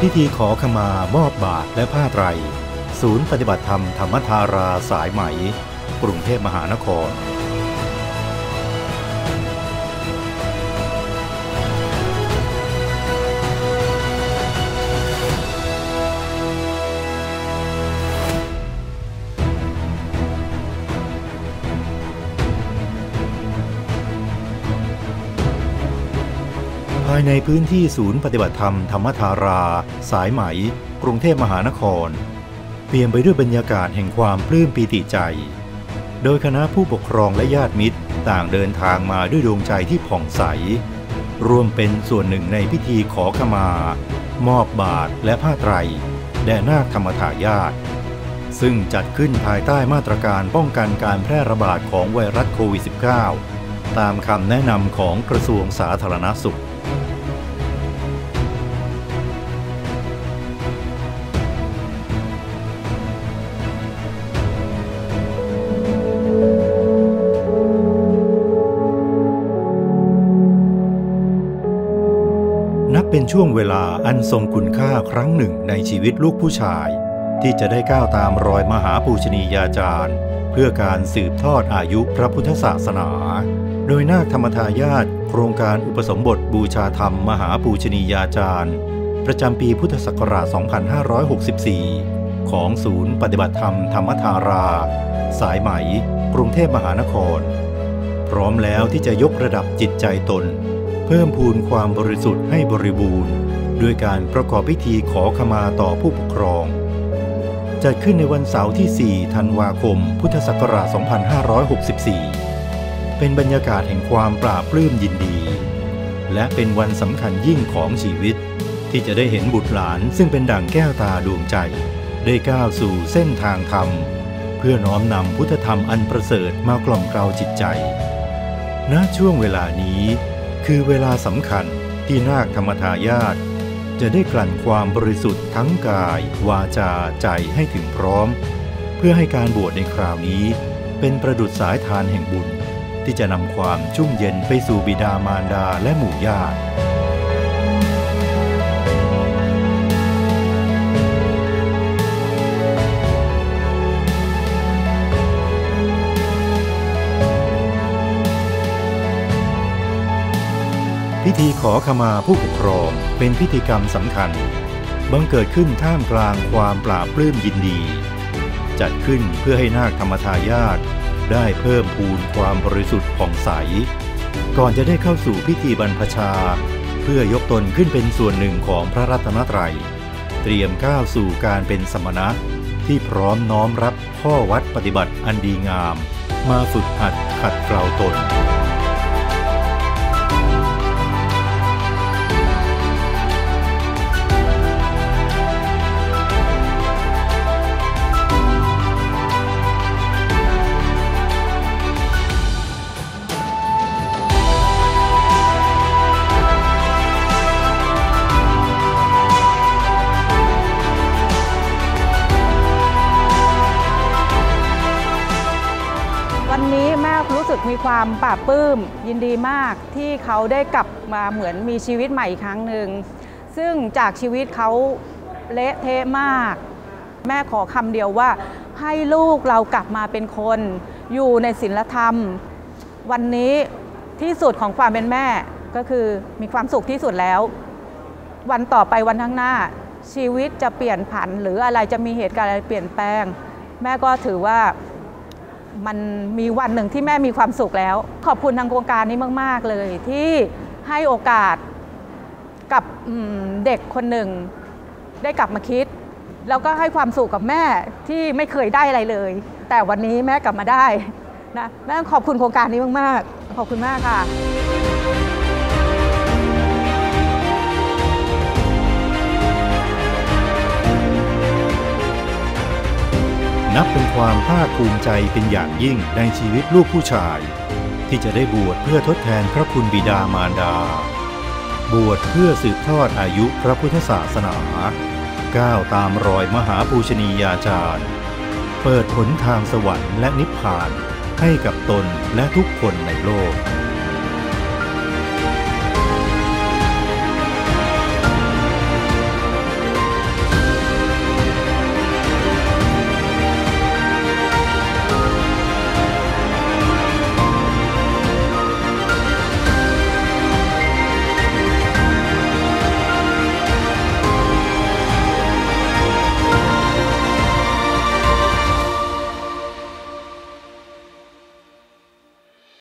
พิธีขอขมามอบบาตรและผ้าไตรศูนย์ปฏิบัติธรรมธรรมธาราสายไหมกรุงเทพมหานครภายในพื้นที่ศูนย์ปฏิบัติธรรมธรรมธาราสายไหมกรุงเทพมหานครเปลี่ยนไปด้วยบรรยากาศแห่งความปลื้มปีติใจโดยคณะผู้ปกครองและญาติมิตรต่างเดินทางมาด้วยดวงใจที่ผ่องใสร่วมเป็นส่วนหนึ่งในพิธีขอขมามอบบาตรและผ้าไตรแด่นาคธรรมทายาทซึ่งจัดขึ้นภายใต้มาตรการป้องกันการแพร่ระบาดของไวรัสโควิด -19 ตามคำแนะนำของกระทรวงสาธารณสุขนับเป็นช่วงเวลาอันทรงคุณค่าครั้งหนึ่งในชีวิตลูกผู้ชายที่จะได้ก้าวตามรอยมหาปูชนียาจารย์เพื่อการสืบทอดอายุพระพุทธศาสนาโดยนาคธรรมทายาทโครงการอุปสมบทบูชาธรรมมหาปูชนียาจารย์ประจำปีพุทธศักราช 2564 ของศูนย์ปฏิบัติธรรมธรรมธาราสายไหมกรุงเทพมหานครพร้อมแล้วที่จะยกระดับจิตใจตนเพิ่มพูนความบริสุทธิ์ให้บริบูรณ์ด้วยการประกอบพิธีขอขมาต่อผู้ปกครองจัดขึ้นในวันเสาร์ที่ 4 ธันวาคม พุทธศักราช 2564 เป็นบรรยากาศแห่งความปราบปลื้มยินดีและเป็นวันสำคัญยิ่งของชีวิตที่จะได้เห็นบุตรหลานซึ่งเป็นดั่งแก้วตาดวงใจได้ก้าวสู่เส้นทางธรรมเพื่อน้อมนำพุทธธรรมอันประเสริฐมากล่อมเกลาจิตใจณช่วงเวลานี้คือเวลาสำคัญที่นาคธรรมทายาทจะได้กลั่นความบริสุทธิ์ทั้งกายวาจาใจให้ถึงพร้อมเพื่อให้การบวชในคราวนี้เป็นประดุจสายทานแห่งบุญที่จะนำความชุ่มเย็นไปสู่บิดามารดาและหมู่ญาติพิธีขอขมาผู้ปกครองเป็นพิธีกรรมสำคัญบังเกิดขึ้นท่ามกลางความปราบปลื้มยินดีจัดขึ้นเพื่อให้นาคธรรมทายาทได้เพิ่มพูนความบริสุทธิ์ผ่องใสก่อนจะได้เข้าสู่พิธีบรรพชาเพื่อยกตนขึ้นเป็นส่วนหนึ่งของพระรัตนตรัยเตรียมก้าวสู่การเป็นสมณะที่พร้อมน้อมรับข้อวัดปฏิบัติอันดีงามมาฝึกหัดขัดเกลาตนวันนี้แม่รู้สึกมีความปลาบปลื้มยินดีมากที่เขาได้กลับมาเหมือนมีชีวิตใหม่อีกครั้งหนึ่งซึ่งจากชีวิตเขาเละเทะมากแม่ขอคำเดียวว่าให้ลูกเรากลับมาเป็นคนอยู่ในศีลธรรมวันนี้ที่สุดของความเป็นแม่ก็คือมีความสุขที่สุดแล้ววันต่อไปวันข้างหน้าชีวิตจะเปลี่ยนผันหรืออะไรจะมีเหตุการณ์อะไรเปลี่ยนแปลงแม่ก็ถือว่ามันมีวันหนึ่งที่แม่มีความสุขแล้วขอบคุณทางโครงการนี้มากๆเลยที่ให้โอกาสกับเด็กคนหนึ่งได้กลับมาคิดแล้วก็ให้ความสุขกับแม่ที่ไม่เคยได้อะไรเลยแต่วันนี้แม่กลับมาได้นะแม่ขอบคุณโครงการนี้มากๆขอบคุณมากค่ะนับเป็นความภาคภูมิใจเป็นอย่างยิ่งในชีวิตลูกผู้ชายที่จะได้บวชเพื่อทดแทนพระคุณบิดามารดาบวชเพื่อสืบทอดอายุพระพุทธศาสนาก้าวตามรอยมหาปูชนียาจารย์เปิดหนทางสวรรค์และนิพพานให้กับตนและทุกคนในโลก